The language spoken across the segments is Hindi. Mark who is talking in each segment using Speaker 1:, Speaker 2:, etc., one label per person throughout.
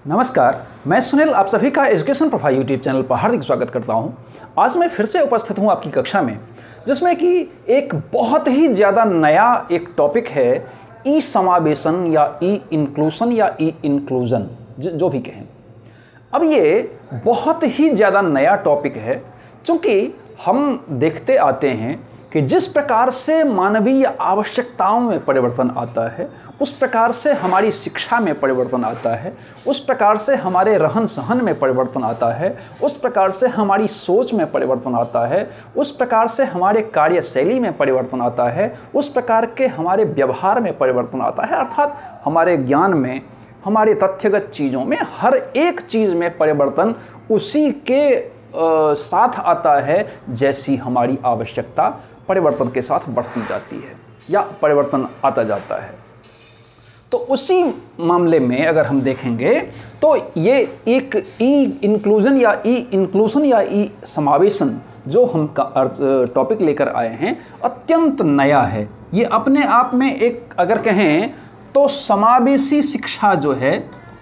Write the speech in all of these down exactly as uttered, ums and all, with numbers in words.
Speaker 1: नमस्कार, मैं सुनील आप सभी का एजुकेशन प्रभा यूट्यूब चैनल पर हार्दिक स्वागत करता हूं। आज मैं फिर से उपस्थित हूं आपकी कक्षा में, जिसमें कि एक बहुत ही ज़्यादा नया एक टॉपिक है, ई समावेशन या ई इंक्लूसन या ई इंक्लूजन, जो भी कहें। अब ये बहुत ही ज़्यादा नया टॉपिक है, क्योंकि हम देखते आते हैं कि जिस प्रकार से मानवीय आवश्यकताओं में परिवर्तन आता है, उस प्रकार से हमारी शिक्षा में परिवर्तन आता है, उस प्रकार से हमारे रहन सहन में परिवर्तन आता है, उस प्रकार से हमारी सोच में परिवर्तन आता है, उस प्रकार से हमारे कार्यशैली में परिवर्तन आता है, उस प्रकार के हमारे व्यवहार में परिवर्तन आता है, अर्थात हमारे ज्ञान में, हमारे तथ्यगत चीज़ों में, हर एक चीज़ में परिवर्तन उसी के आ, साथ आता है जैसी हमारी आवश्यकता परिवर्तन के साथ बढ़ती जाती है या परिवर्तन आता जाता है। तो उसी मामले में अगर हम देखेंगे तो ये एक ई इंक्लूजन या ई इंक्लूजन या ई समावेशन जो हम टॉपिक लेकर आए हैं, अत्यंत नया है। ये अपने आप में एक अगर कहें तो समावेशी शिक्षा जो है,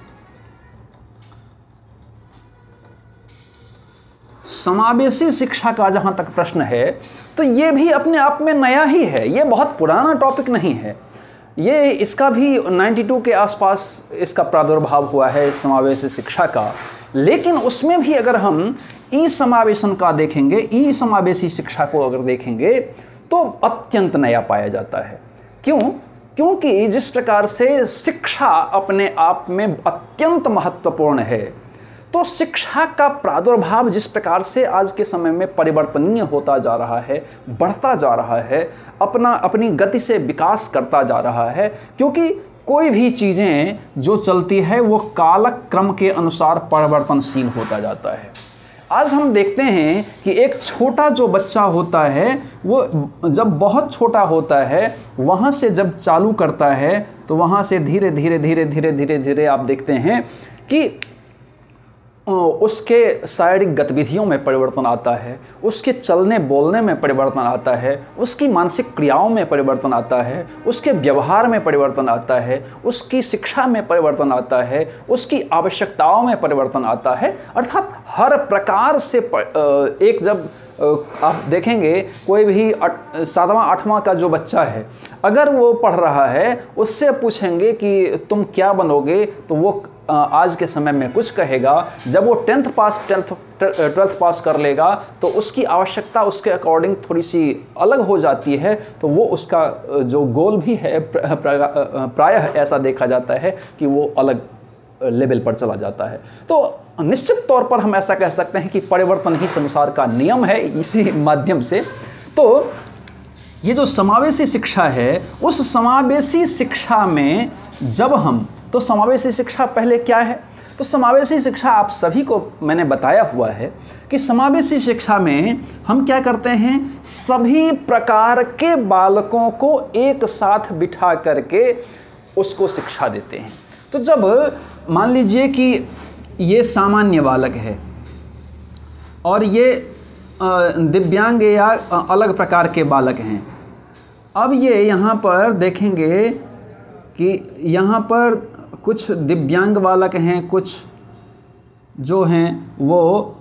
Speaker 1: समावेशी शिक्षा का जहाँ तक प्रश्न है तो ये भी अपने आप में नया ही है। ये बहुत पुराना टॉपिक नहीं है। ये इसका भी बानवे के आसपास इसका प्रादुर्भाव हुआ है समावेशी शिक्षा का, लेकिन उसमें भी अगर हम ई समावेशन का देखेंगे, ई समावेशी शिक्षा को अगर देखेंगे तो अत्यंत नया पाया जाता है। क्यों? क्योंकि जिस प्रकार से शिक्षा अपने आप में अत्यंत महत्वपूर्ण है, तो शिक्षा का प्रादुर्भाव जिस प्रकार से आज के समय में परिवर्तनीय होता जा रहा है, बढ़ता जा रहा है, अपना अपनी गति से विकास करता जा रहा है, क्योंकि कोई भी चीज़ें जो चलती है वो कालक्रम के अनुसार परिवर्तनशील होता जाता है। आज हम देखते हैं कि एक छोटा जो बच्चा होता है वो जब बहुत छोटा होता है, वहाँ से जब चालू करता है तो वहाँ से धीरे धीरे धीरे धीरे धीरे धीरे आप देखते हैं कि उसके शारीरिक गतिविधियों में परिवर्तन आता है, उसके चलने बोलने में परिवर्तन आता है, उसकी मानसिक क्रियाओं में परिवर्तन आता है, उसके व्यवहार में परिवर्तन आता है, उसकी शिक्षा में परिवर्तन आता है, उसकी आवश्यकताओं में परिवर्तन आता है। अर्थात हर प्रकार से एक जब आप देखेंगे कोई भी सातवां आठवां का जो बच्चा है, अगर वो पढ़ रहा है, उससे पूछेंगे कि तुम क्या बनोगे, तो वो आज के समय में कुछ कहेगा। जब वो tenth pass tenth twelfth pass कर लेगा तो उसकी आवश्यकता उसके अकॉर्डिंग थोड़ी सी अलग हो जाती है, तो वो उसका जो गोल भी है प्रायः ऐसा देखा जाता है कि वो अलग लेवल पर चला जाता है। तो निश्चित तौर पर हम ऐसा कह सकते हैं कि परिवर्तन ही संसार का नियम है। इसी माध्यम से तो ये जो समावेशी शिक्षा है, उस समावेशी शिक्षा में जब हम तो समावेशी शिक्षा पहले क्या है? तो समावेशी शिक्षा आप सभी को मैंने बताया हुआ है कि समावेशी शिक्षा में हम क्या करते हैं, सभी प्रकार के बालकों को एक साथ बिठा करके उसको शिक्षा देते हैं। तो जब मान लीजिए कि ये सामान्य बालक है और ये दिव्यांग या अलग प्रकार के बालक हैं। अब ये यहाँ पर देखेंगे कि यहाँ पर कुछ दिव्यांग बालक हैं, कुछ जो हैं वो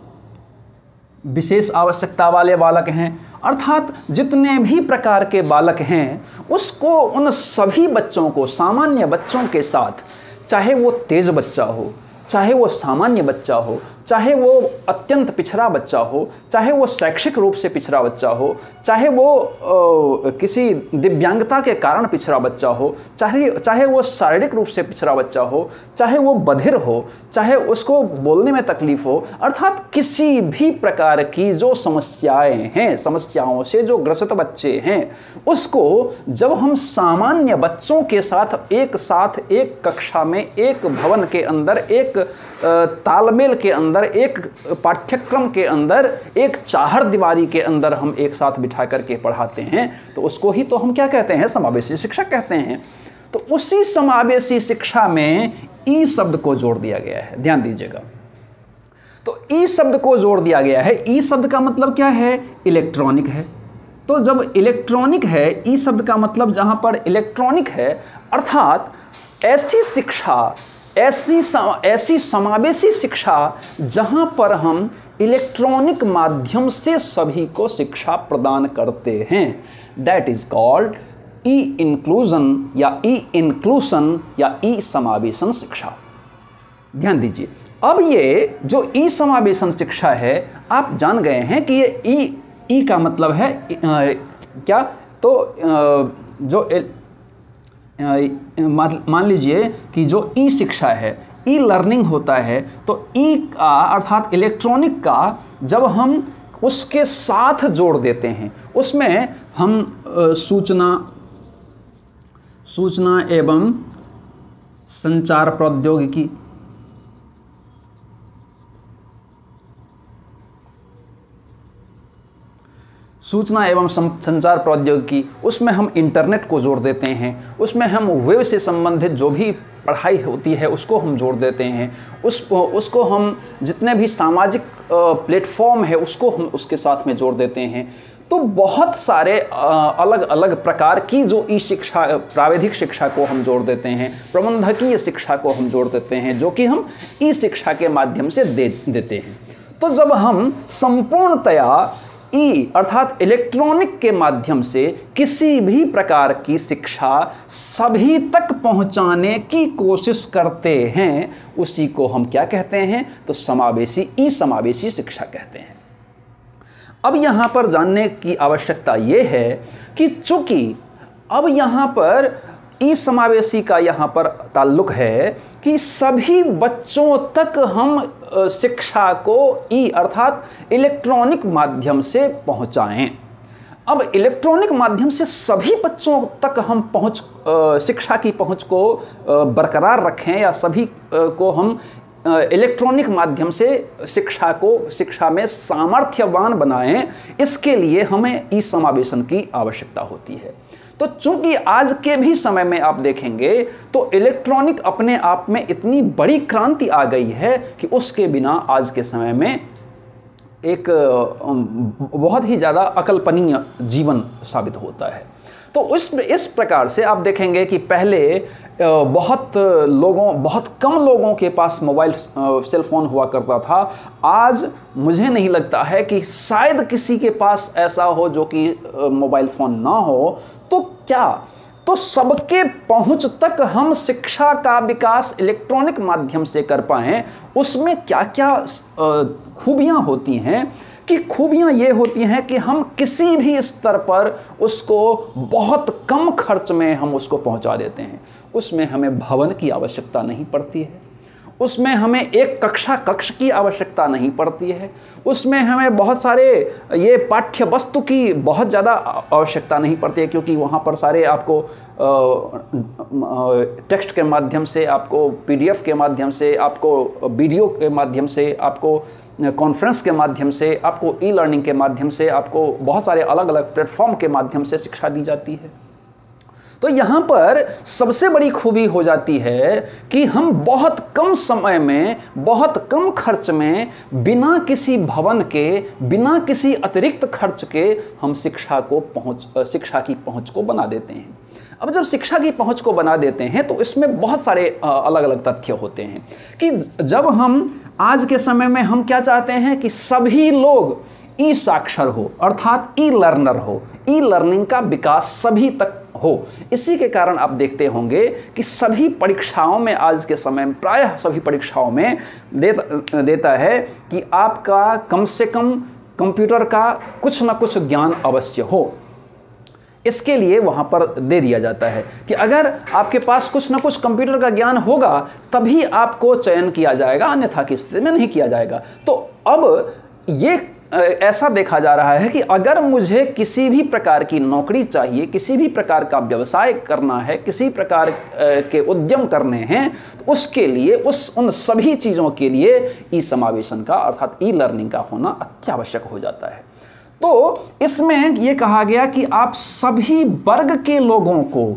Speaker 1: विशेष आवश्यकता वाले बालक हैं। अर्थात जितने भी प्रकार के बालक हैं, उसको उन सभी बच्चों को, सामान्य बच्चों के साथ, चाहे वो तेज बच्चा हो, चाहे वो सामान्य बच्चा हो, चाहे वो अत्यंत पिछड़ा बच्चा हो, चाहे वो शैक्षिक रूप से पिछड़ा बच्चा हो, चाहे वो आ, किसी दिव्यांगता के कारण पिछड़ा बच्चा हो, चाहे चाहे वो शारीरिक रूप से पिछड़ा बच्चा हो, चाहे वो बधिर हो, चाहे उसको बोलने में तकलीफ हो, अर्थात किसी भी प्रकार की जो समस्याएं हैं, समस्याओं से जो ग्रसित बच्चे हैं, उसको जब हम सामान्य बच्चों के साथ एक साथ एक कक्षा में, एक भवन के अंदर, एक तालमेल के अंदर, एक पाठ्यक्रम के अंदर, एक चाहर दीवारी के अंदर हम एक साथ बिठा करके पढ़ाते हैं, तो उसको ही तो हम क्या कहते हैं, समावेशी शिक्षा कहते हैं। तो उसी समावेशी शिक्षा में ई शब्द को जोड़ दिया गया है, ध्यान दीजिएगा। तो ई शब्द को जोड़ दिया गया है। ई शब्द का मतलब क्या है? इलेक्ट्रॉनिक है। तो जब इलेक्ट्रॉनिक है, ई शब्द का मतलब जहां पर इलेक्ट्रॉनिक है, अर्थात ऐसी शिक्षा ऐसी सम, ऐसी समावेशी शिक्षा जहां पर हम इलेक्ट्रॉनिक माध्यम से सभी को शिक्षा प्रदान करते हैं, that is called E inclusion या ई इंक्लूसन या ई समावेशन शिक्षा। ध्यान दीजिए, अब ये जो ई समावेशन शिक्षा है, आप जान गए हैं कि ये ई ई का मतलब है आ, क्या, तो आ, जो मान लीजिए कि जो ई शिक्षा है, ई लर्निंग होता है, तो ई का अर्थात इलेक्ट्रॉनिक का जब हम उसके साथ जोड़ देते हैं, उसमें हम सूचना सूचना एवं संचार प्रौद्योगिकी, सूचना एवं संचार प्रौद्योगिकी, उसमें हम इंटरनेट को जोड़ देते हैं, उसमें हम वेब से संबंधित जो भी पढ़ाई होती है उसको हम जोड़ देते हैं, उस उसको हम जितने भी सामाजिक प्लेटफॉर्म है उसको हम उसके साथ में जोड़ देते हैं। तो बहुत सारे अलग अलग प्रकार की जो ई शिक्षा, प्राविधिक शिक्षा को हम जोड़ देते हैं, प्रबंधकीय शिक्षा को हम जोड़ देते हैं, जो कि हम ई शिक्षा के माध्यम से दे देते हैं। तो जब हम संपूर्णतया ई अर्थात इलेक्ट्रॉनिक के माध्यम से किसी भी प्रकार की शिक्षा सभी तक पहुंचाने की कोशिश करते हैं, उसी को हम क्या कहते हैं, तो समावेशी ई समावेशी शिक्षा कहते हैं। अब यहां पर जानने की आवश्यकता यह है कि चूंकि अब यहां पर ई समावेशी का यहां पर ताल्लुक है कि सभी बच्चों तक हम शिक्षा को ई अर्थात इलेक्ट्रॉनिक माध्यम से पहुंचाएं। अब इलेक्ट्रॉनिक माध्यम से सभी बच्चों तक हम पहुंच शिक्षा की पहुंच को बरकरार रखें या सभी को हम इलेक्ट्रॉनिक माध्यम से शिक्षा को शिक्षा में सामर्थ्यवान बनाएं, इसके लिए हमें ई समावेशन की आवश्यकता होती है। तो चूंकि आज के भी समय में आप देखेंगे तो इलेक्ट्रॉनिक अपने आप में इतनी बड़ी क्रांति आ गई है कि उसके बिना आज के समय में एक बहुत ही ज़्यादा अकल्पनीय जीवन साबित होता है। तो उस इस प्रकार से आप देखेंगे कि पहले बहुत लोगों बहुत कम लोगों के पास मोबाइल सेल फोन हुआ करता था। आज मुझे नहीं लगता है कि शायद किसी के पास ऐसा हो जो कि मोबाइल फ़ोन ना हो। तो क्या तो सबके पहुंच तक हम शिक्षा का विकास इलेक्ट्रॉनिक माध्यम से कर पाएं, उसमें क्या क्या खूबियां होती हैं कि खूबियां ये होती हैं कि हम किसी भी स्तर पर उसको बहुत कम खर्च में हम उसको पहुंचा देते हैं। उसमें हमें भवन की आवश्यकता नहीं पड़ती है, उसमें हमें एक कक्षा कक्ष की आवश्यकता नहीं पड़ती है, उसमें हमें बहुत सारे ये पाठ्य वस्तु की बहुत ज़्यादा आवश्यकता नहीं पड़ती है, क्योंकि वहाँ पर सारे आपको टेक्स्ट के माध्यम से, आपको पीडीएफ के माध्यम से, आपको वीडियो के माध्यम से, आपको कॉन्फ्रेंस के माध्यम से, आपको ई लर्निंग के माध्यम से, आपको बहुत सारे अलग अलग प्लेटफॉर्म के माध्यम से शिक्षा दी जाती है। तो यहाँ पर सबसे बड़ी खूबी हो जाती है कि हम बहुत कम समय में, बहुत कम खर्च में, बिना किसी भवन के, बिना किसी अतिरिक्त खर्च के हम शिक्षा को पहुँच शिक्षा की पहुँच को बना देते हैं। अब जब शिक्षा की पहुँच को बना देते हैं तो इसमें बहुत सारे अलग अलग तथ्य होते हैं कि जब हम आज के समय में हम क्या चाहते हैं कि सभी लोग ई साक्षर हो, अर्थात ई लर्नर हो, ई लर्निंग का विकास सभी तक हो। इसी के कारण आप देखते होंगे कि सभी परीक्षाओं में, आज के समय में प्रायः सभी परीक्षाओं में देता देता है कि आपका कम से कम कंप्यूटर का कुछ ना कुछ ज्ञान अवश्य हो। इसके लिए वहाँ पर दे दिया जाता है कि अगर आपके पास कुछ ना कुछ कंप्यूटर का ज्ञान होगा तभी आपको चयन किया जाएगा, अन्यथा की स्थिति में नहीं किया जाएगा। तो अब ये ऐसा देखा जा रहा है कि अगर मुझे किसी भी प्रकार की नौकरी चाहिए, किसी भी प्रकार का व्यवसाय करना है, किसी प्रकार के उद्यम करने हैं, तो उसके लिए उस उन सभी चीज़ों के लिए ई समावेशन का अर्थात ई लर्निंग का होना अत्यावश्यक हो जाता है। तो इसमें यह कहा गया कि आप सभी वर्ग के लोगों को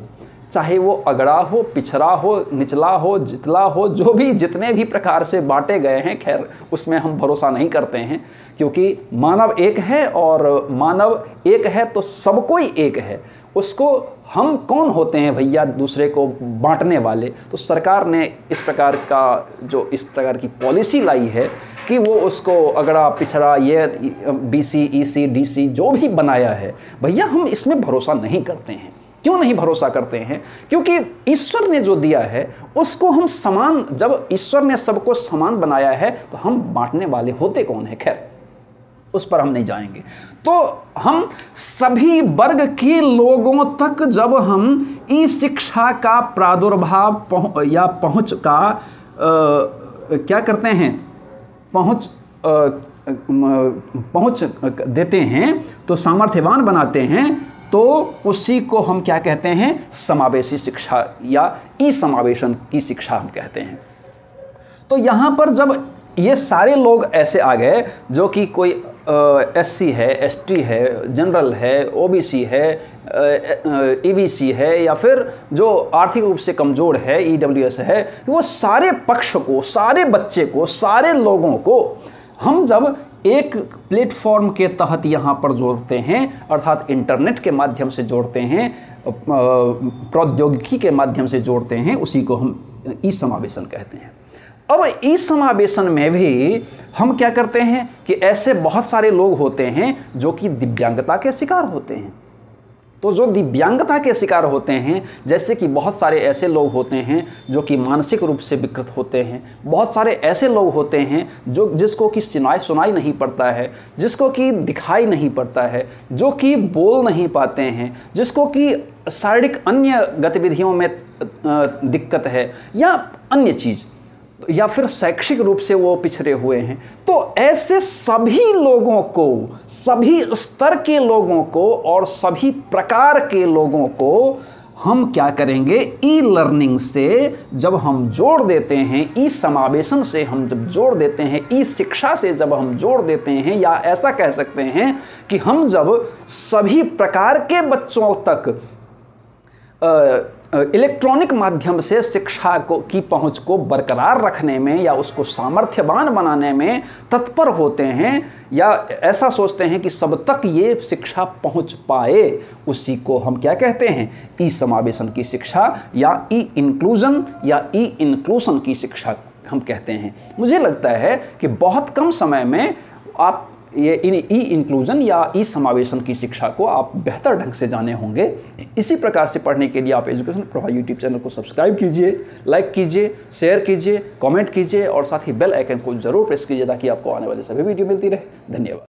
Speaker 1: चाहे वो अगड़ा हो, पिछड़ा हो, निचला हो, जितला हो, जो भी जितने भी प्रकार से बांटे गए हैं, खैर उसमें हम भरोसा नहीं करते हैं, क्योंकि मानव एक है और मानव एक है तो सब कोई एक है। उसको हम कौन होते हैं भैया दूसरे को बांटने वाले? तो सरकार ने इस प्रकार का जो इस प्रकार की पॉलिसी लाई है कि वो उसको अगड़ा पिछड़ा, ये बीसी, ईसी, डीसी जो भी बनाया है, भैया हम इसमें भरोसा नहीं करते हैं। क्यों नहीं भरोसा करते हैं? क्योंकि ईश्वर ने जो दिया है उसको हम समान, जब ईश्वर ने सबको समान बनाया है तो हम बांटने वाले होते कौन है? खैर उस पर हम नहीं जाएंगे। तो हम सभी वर्ग के लोगों तक जब हम ई शिक्षा का प्रादुर्भाव पहुं, या पहुंच का आ, क्या करते हैं, पहुंच आ, पहुंच देते हैं, तो सामर्थ्यवान बनाते हैं, तो उसी को हम क्या कहते हैं? समावेशी शिक्षा या ई समावेशन की शिक्षा हम कहते हैं। तो यहाँ पर जब ये सारे लोग ऐसे आ गए जो कि कोई एस सी है, एस टी है, जनरल है, ओ बी सी है, ई बी सी है, या फिर जो आर्थिक रूप से कमज़ोर है, ई डब्ल्यू एस है, वो सारे पक्ष को, सारे बच्चे को, सारे लोगों को हम जब एक प्लेटफॉर्म के तहत यहाँ पर जोड़ते हैं, अर्थात इंटरनेट के माध्यम से जोड़ते हैं, प्रौद्योगिकी के माध्यम से जोड़ते हैं, उसी को हम ई समावेशन कहते हैं। अब इस समावेशन में भी हम क्या करते हैं कि ऐसे बहुत सारे लोग होते हैं जो कि दिव्यांगता के शिकार होते हैं। तो जो दिव्यांगता के शिकार होते हैं, जैसे कि बहुत सारे ऐसे लोग होते हैं जो कि मानसिक रूप से विकृत होते हैं, बहुत सारे ऐसे लोग होते हैं जो जिसको कि सुनाई सुनाई नहीं पड़ता है, जिसको कि दिखाई नहीं पड़ता है, जो कि बोल नहीं पाते हैं, जिसको कि शारीरिक अन्य गतिविधियों में दिक्कत है या अन्य चीज़, या फिर शैक्षिक रूप से वो पिछड़े हुए हैं। तो ऐसे सभी लोगों को, सभी स्तर के लोगों को और सभी प्रकार के लोगों को हम क्या करेंगे? ई लर्निंग से जब हम जोड़ देते हैं, ई समावेशन से हम जब जोड़ देते हैं, ई शिक्षा से जब हम जोड़ देते हैं, या ऐसा कह सकते हैं कि हम जब सभी प्रकार के बच्चों तक आ, इलेक्ट्रॉनिक माध्यम से शिक्षा को की पहुंच को बरकरार रखने में या उसको सामर्थ्यवान बनाने में तत्पर होते हैं, या ऐसा सोचते हैं कि सब तक ये शिक्षा पहुंच पाए, उसी को हम क्या कहते हैं? ई समावेशन की शिक्षा या ई इंक्लूजन या ई इंक्लूसन की शिक्षा हम कहते हैं। मुझे लगता है कि बहुत कम समय में आप ये इन ई इंक्लूजन या ई समावेशन की शिक्षा को आप बेहतर ढंग से जाने होंगे। इसी प्रकार से पढ़ने के लिए आप एजुकेशन प्रभा यूट्यूब चैनल को सब्सक्राइब कीजिए, लाइक कीजिए, शेयर कीजिए, कमेंट कीजिए और साथ ही बेल आइकन को जरूर प्रेस कीजिए ताकि आपको आने वाले सभी वीडियो मिलती रहे। धन्यवाद।